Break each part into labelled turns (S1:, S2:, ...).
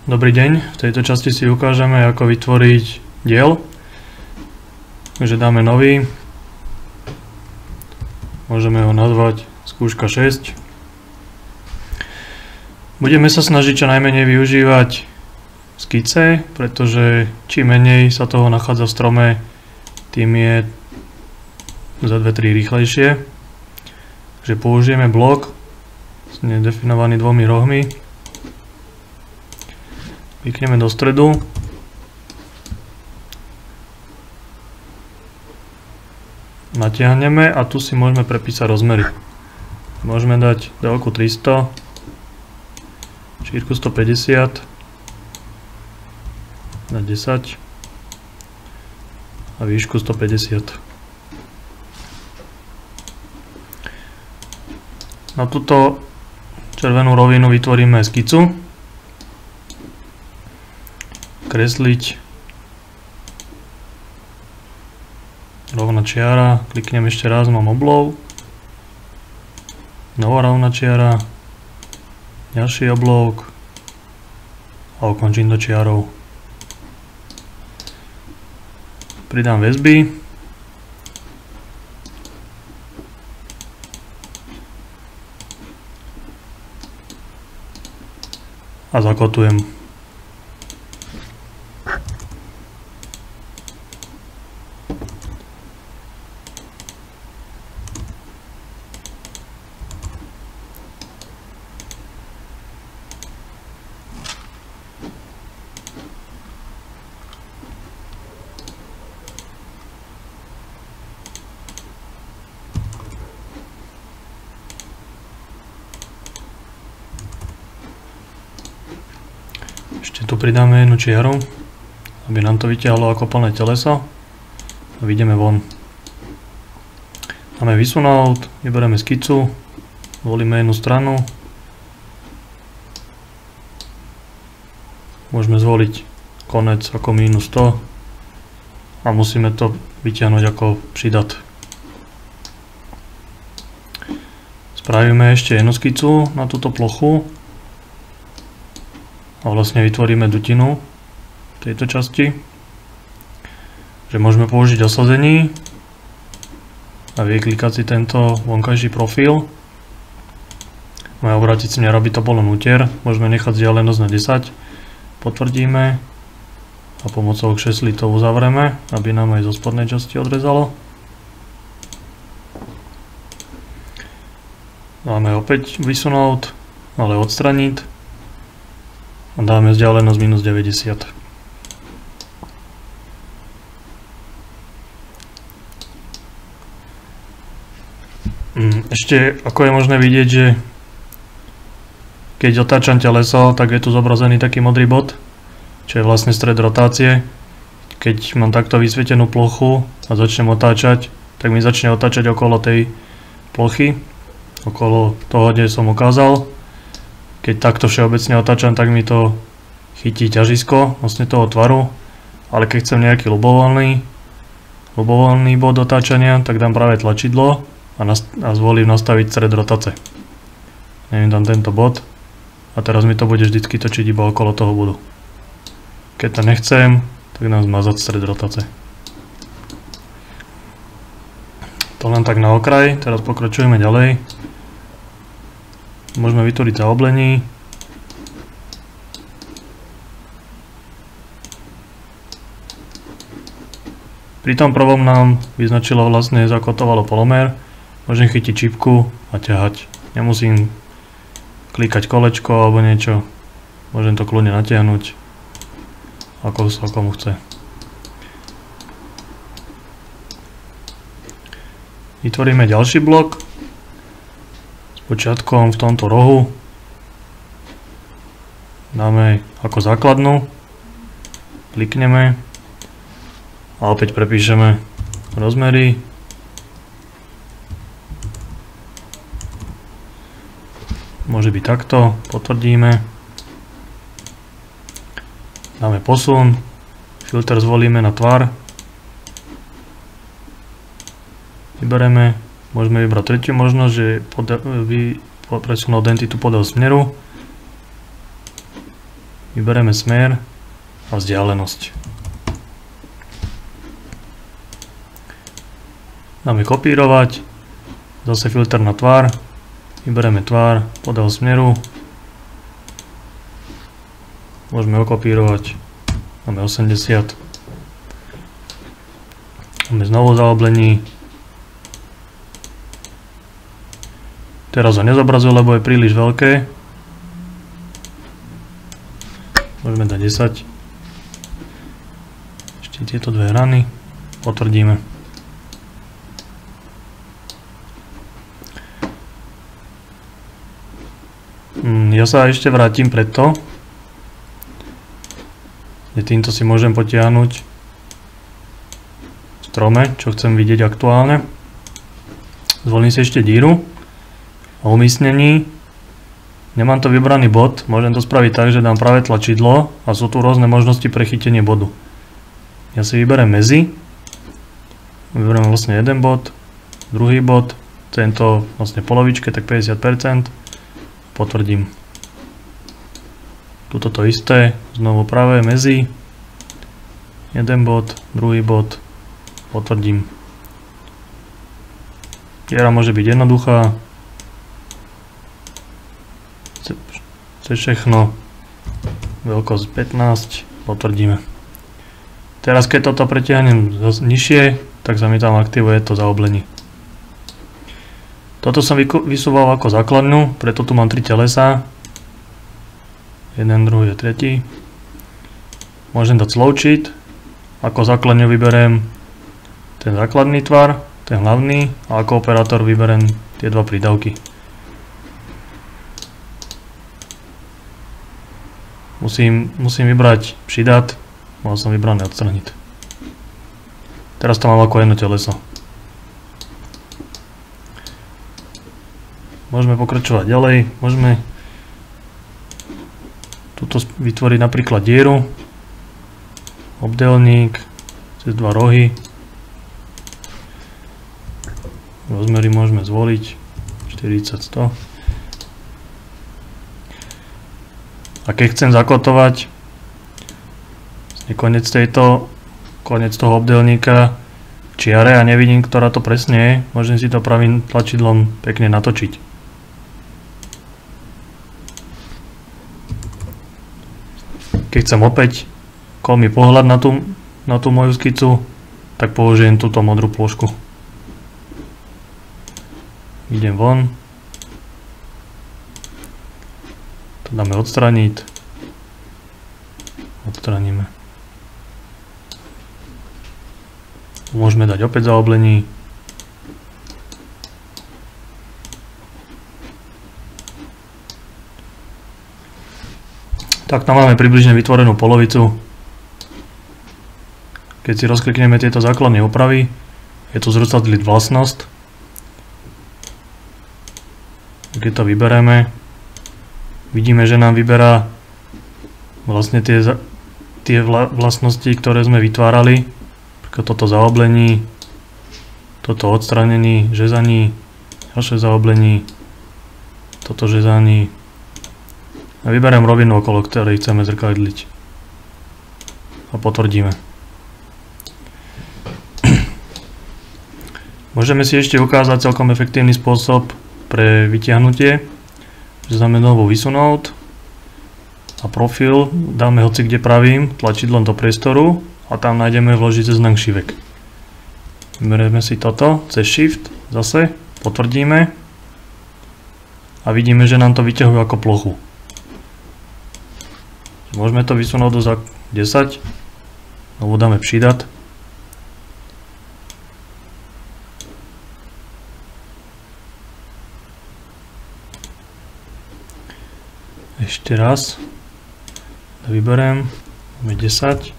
S1: Dobrý deň, v tejto časti si ukážeme, ako vytvoriť diel. Takže dáme nový. Môžeme ho nazvať skúška 6. Budeme sa snažiť čo najmenej využívať skice, pretože čím menej sa toho nachádza v strome, tým je za 2-3 rýchlejšie. Takže použijeme blok definovaný dvomi rohmi. Klikneme do stredu. Natiahneme a tu si môžeme prepísať rozmery. Môžeme dať dĺžku 300, šírku 150, na 10 a výšku 150. Na túto červenú rovinu vytvoríme skicu. Kresliť, rovná čiara, kliknem ešte raz, mám oblov, nová rovná čiara, ďalší oblok a ukončím to čiarou. Pridám väzby a zakotujem. Ešte tu pridáme jednu čiaru, aby nám to vyťahlo ako plné teleso a vyjdeme von. Máme vysunúť, vyberieme skicu, volíme jednu stranu, môžeme zvoliť konec ako minus 100 a musíme to vyťahnuť ako pridat. Spravíme ešte jednu skicu na túto plochu a vlastne vytvoríme dutinu v tejto časti, že môžeme použiť osazení a vyklikať si tento vonkajší profil. Môžeme obrátiť smer, aby to bolo nútier, môžeme nechať vzdialenosť na 10, potvrdíme a pomocou kšesli to uzavrieme, aby nám aj zo spodnej časti odrezalo. Máme opäť vysunúť, ale odstraniť. A dáme vzdialenosť minus 90. Ešte ako je možné vidieť, že keď otáčam teleso, tak je tu zobrazený taký modrý bod, čo je vlastne stred rotácie. Keď mám takto vysvietenú plochu a začnem otáčať, tak mi začne otáčať okolo tej plochy, okolo toho, kde som ukázal. Keď takto všeobecne otáčam, tak mi to chytí ťažisko vlastne toho tvaru, ale keď chcem nejaký ľubovoľný bod otáčania, tak dám práve tlačidlo a zvolím nastaviť stred rotace. Neviem, dám tento bod a teraz mi to bude vždycky točiť iba okolo toho bodu. Keď to nechcem, tak dám zmazať stred rotace. To len tak na okraj, teraz pokračujeme ďalej. Môžeme vytvoriť zaoblení. Pri tom prvom nám vyznačilo vlastne zakotovalo polomér. Môžem chytiť čipku a ťahať. Nemusím klikať kolečko alebo niečo. Môžem to kľudne natiahnuť, ako sa komu chce. Vytvoríme ďalší blok. Počiatkom v tomto rohu dáme ako základnú, klikneme a opäť prepíšeme rozmery. Môže byť takto, potvrdíme, dáme posun, filter zvolíme na tvar, vybereme. Môžeme vybrať tretiu možnosť, že presunúť entitu podľa smeru. vybereme smer a vzdialenosť. Dáme kopírovať, zase filter na tvár, vybereme tvár, podľa smeru, môžeme okopírovať, máme 80, máme znovu zaoblení, teraz ho nezobrazuje, lebo je príliš veľké, môžeme dať 10, ešte tieto dve rany, potvrdíme. Ja sa ešte vrátim preto. Týmto si môžem potiahnuť strome, čo chcem vidieť aktuálne. Zvolím si ešte díru a umiestnení. Nemám to vybraný bod, môžem to spraviť tak, že dám práve tlačidlo a sú tu rôzne možnosti pre chytenie bodu. Ja si vyberiem medzi. Vyberiem vlastne jeden bod, druhý bod, tento vlastne polovičke, tak 50%. Potvrdím. Tuto to isté, znovu pravé medzi, jeden bod, druhý bod, potvrdím. Diera môže byť jednoduchá, chce všechno, veľkosť 15, potvrdíme. Teraz keď toto pretiahnem nižšie, tak sa mi tam aktivuje to zaoblenie. Toto som vysúval ako základňu, preto tu mám 3 telesa. Jeden, druhý a tretí. Môžem dať slow cheat. Ako základňu vyberiem ten základný tvar, ten hlavný, a ako operátor vyberiem tie dva prídavky. Musím vybrať přidat, mal som vybrané odstraniť. Teraz to mám ako jedno teleso. Môžeme pokračovať ďalej, môžeme tuto vytvoriť napríklad dieru, obdelník, cez dva rohy, rozmery môžeme zvoliť, 40, 100. A keď chcem zakotovať koniec toho obdelníka čiare a nevidím, ktorá to presne je, môžem si to pravým tlačidlom pekne natočiť. Keď chcem opäť kolmý pohľad na tú moju skicu, tak použijem túto modrú plošku. Idem von. To dáme odstraniť. Odstraníme. Môžeme dať opäť zaoblení. Tak tam máme približne vytvorenú polovicu. Keď si rozklikneme tieto základné úpravy, je tu zrcadliť vlastnosť. Keď to vybereme, vidíme, že nám vyberá vlastne tie vlastnosti, ktoré sme vytvárali. Toto zaoblení, toto odstranení, žezaní, ďalšie zaoblení, toto žezaní. A vyberiem rovinu, okolo ktorej chceme zrkadliť. A potvrdíme. Môžeme si ešte ukázať celkom efektívny spôsob pre vytiahnutie. Dáme znovu vysunúť a profil dáme hoci kde pravým tlačidlom do priestoru a tam nájdeme vložiť znak šívek. Vyberieme si toto cez Shift, zase potvrdíme a vidíme, že nám to vyťahuje ako plochu. Môžeme to vysunúť do 10, znovu dáme přidat. Ešte raz. Vyberiem, máme 10.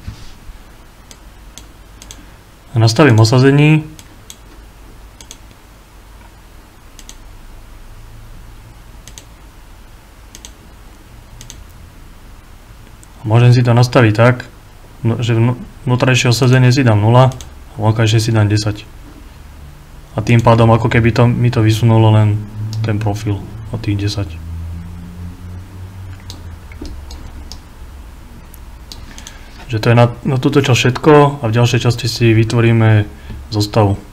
S1: A nastavím osazení. Môžem si to nastaviť tak, že vnútrajšie osazenie si dám 0 a vonkajšie si dám 10. A tým pádom ako keby mi to vysunulo len ten profil od tých 10. že to je na túto časť všetko a v ďalšej časti si vytvoríme zostavu.